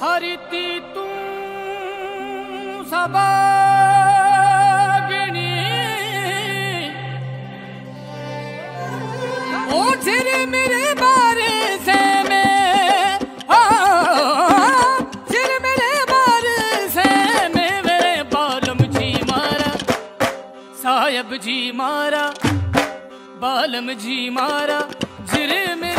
हरिती तू सबागिनी ओ तेरे मेरे बारे से में तेरे मेरे बारे से में मेरे बालम जी मारा साहब जी मारा बालम जी मारा जिरे में